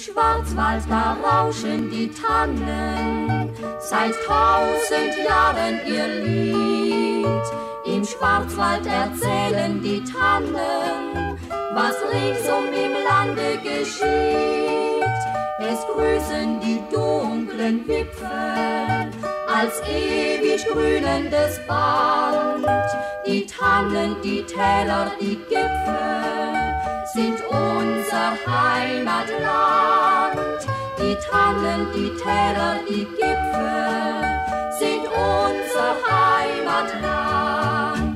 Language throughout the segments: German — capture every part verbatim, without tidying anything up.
Schwarzwald, da rauschen die Tannen, seit tausend Jahren ihr Lied. Im Schwarzwald erzählen die Tannen, was ringsum im Lande geschieht. Es grüßen die dunklen Wipfel als ewig grünendes Band. Die Tannen, die Täler, die Gipfel sind unser Heimatland. Die Tannen, die Täler, die Gipfel sind unser Heimatland.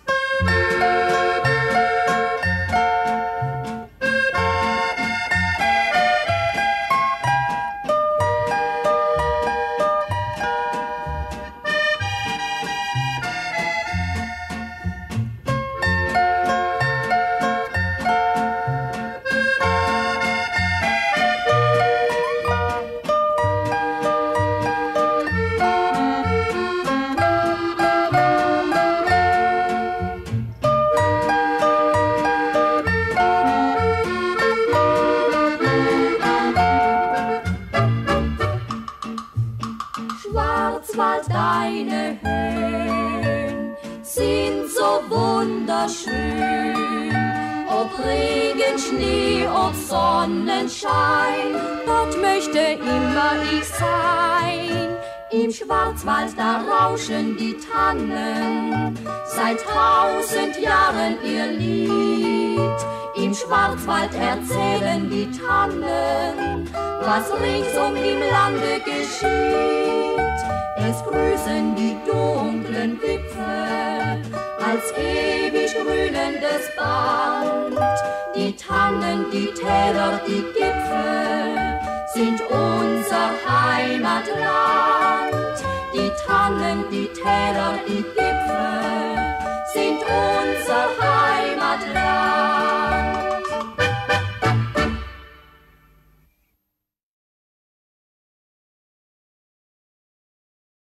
Schwarzwald, deine Höhen sind so wunderschön. Ob Regen, Schnee, ob Sonnenschein, dort möchte immer ich sein. Im Schwarzwald, da rauschen die Tannen, seit tausend Jahren ihr Lied. Im Schwarzwald erzählen die Tannen, was ringsum im Lande geschieht. Es grüßen die dunklen Wipfel als ewig grünendes Band. Die Tannen, die Täler, die Gipfel sind unser Heimatland. Die Tannen, die Täler, die Gipfel